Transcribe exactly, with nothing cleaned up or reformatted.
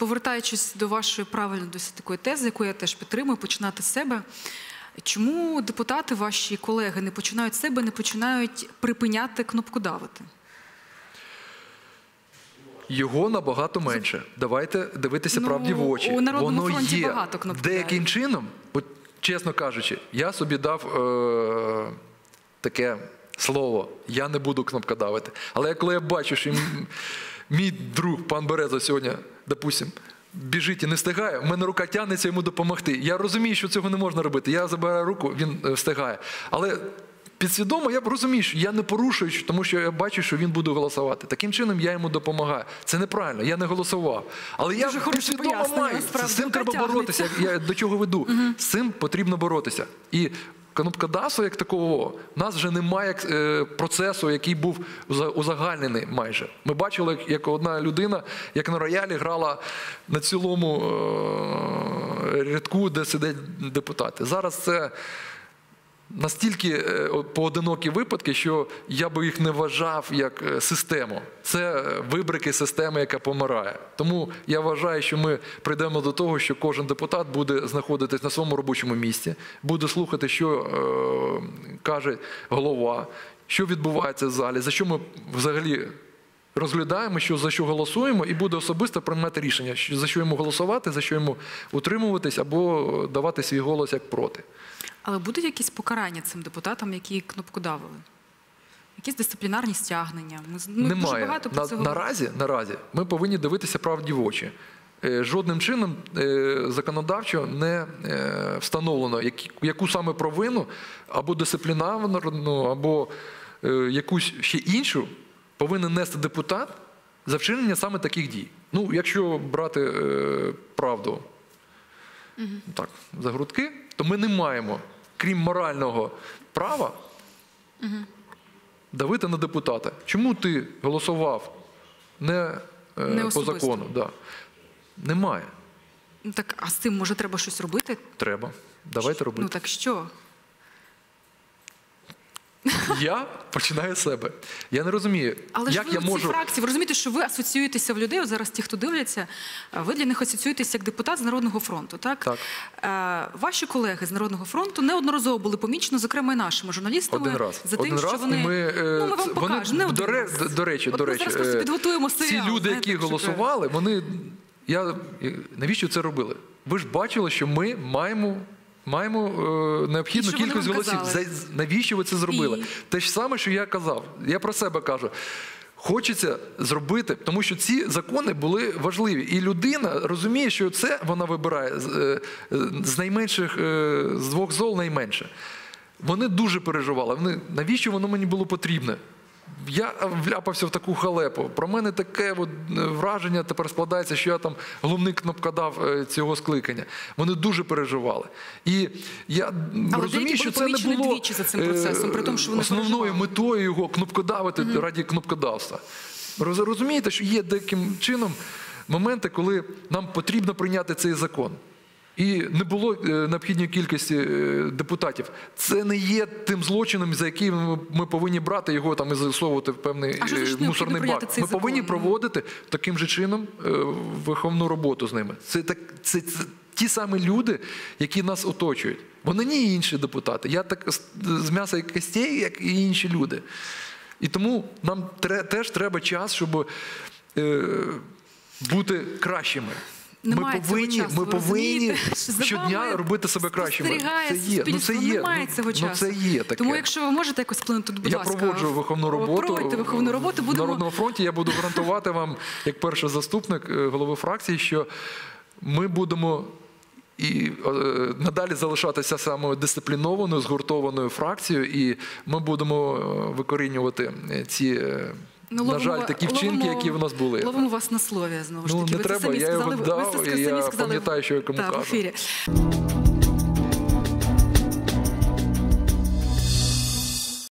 повертаючись до вашої правильно досить такої тези, яку я теж підтримую, починати з себе. Чому депутати, ваші колеги, не починають з себе, не починають припиняти кнопкодавити? Його набагато менше. Давайте дивитися ну, правді в очі. У Народному Воно фронті є багато кнопкодавів. Деяким чином, от, чесно кажучи, я собі дав е таке слово, я не буду кнопкодавити. Але коли я бачу, що мій друг, пан Береза, сьогодні, допустим, біжить і не встигає, в мене рука тягнеться йому допомогти. Я розумію, що цього не можна робити. Я забираю руку, він встигає. Але підсвідомо я розумію, що я не порушую, тому що я бачу, що він буде голосувати. Таким чином я йому допомагаю. Це неправильно, я не голосував. Але я підсвідомо маю. З цим треба боротися. Я до чого веду. Угу. З цим потрібно боротися. І кнопкодавства як такого, в нас вже немає процесу, який був узагальнений майже. Ми бачили, як одна людина, як на роялі, грала на цілому рядку, де сидять депутати. Зараз це настільки поодинокі випадки, що я би їх не вважав як систему. Це вибрики системи, яка помирає. Тому я вважаю, що ми прийдемо до того, що кожен депутат буде знаходитись на своєму робочому місці, буде слухати, що е, каже голова, що відбувається в залі, за що ми взагалі розглядаємо, що, за що голосуємо, і буде особисто приймати рішення, за що йому голосувати, за що йому утримуватись або давати свій голос як проти. Але будуть якісь покарання цим депутатам, які кнопкодавили? Якісь дисциплінарні стягнення? Ми Немає. Дуже багато про це На, наразі, наразі ми повинні дивитися правді в очі. Жодним чином законодавчо не встановлено, яку саме провину, або дисциплінарну, або якусь ще іншу повинен нести депутат за вчинення саме таких дій. Ну, якщо брати правду угу. так, за грудки, то ми не маємо, крім морального права, угу. давити на депутата. Чому ти голосував не, не по закону? Да. Немає. Так, а з цим, може, треба щось робити? Треба. Давайте робити. Ну, так що? Я починаю з себе. Я не розумію, Але як ж ви я в цій можу... фракції, ви розумієте, що ви асоціюєтеся в людей, от зараз ті, хто дивляться, ви для них асоціюєтеся як депутат з Народного фронту, так? Так. Е, ваші колеги з Народного фронту неодноразово були помічені, зокрема і нашими журналістами, Один раз. за тим, Один що раз, вони... ми, ну, ми вам покажемо, не один раз. До, до речі, от до речі, зараз підготуємо серіал, ці люди, знаєте, які голосували, вони... Я... Навіщо це робили? Ви ж бачили, що ми маємо... Маємо е, необхідну кількість голосів. За, навіщо ви це зробили? І... Те ж саме, що я казав. Я про себе кажу. Хочеться зробити, тому що ці закони були важливі. І людина розуміє, що це вона вибирає з, з найменших, з двох зол найменше. Вони дуже переживали. Вони, навіщо воно мені було потрібне? Я вляпався в таку халепу. Про мене таке от враження тепер складається, що я там головний кнопкодав цього скликання. Вони дуже переживали. І я Але розумію, що це не було за цим процесом, при тому, що вони основною переживали. метою його кнопкодавити mm-hmm. раді кнопкодавства. Розумієте, що є деяким чином моменти, коли нам потрібно прийняти цей закон. І не було необхідної кількості депутатів. Це не є тим злочином, за який ми повинні брати його там і засовувати в певний мусорний бак. Ми повинні проводити таким же чином виховну роботу з ними. Це, так, це, це ті самі люди, які нас оточують. Вони не інші депутати. Я так з м'яса і костей, як і інші люди. І тому нам тре, теж треба час, щоб е, бути кращими. Немає ми повинні, цього часу, ми повинні щодня робити себе кращими. Це є, ну це є, немає цього часу. Ну це є таке. Тому якщо ви можете якось вплинути, будь я ласка. Я проводжу виховну роботу. виховну роботу. Будемо... В Народному фронті я буду гарантувати вам, як перший заступник голови фракції, що ми будемо і надалі залишатися саме дисциплінованою, згуртованою фракцією, і ми будемо викорінювати ці... Ну, на жаль, такі вчинки, ловимо, які в нас були. Ловимо вас на слові, знову ж таки. Ну, не ви треба, це самі я сказали, його дав, ви і я сказали, пам'ятаю, що я кому та, кажу. В ефірі.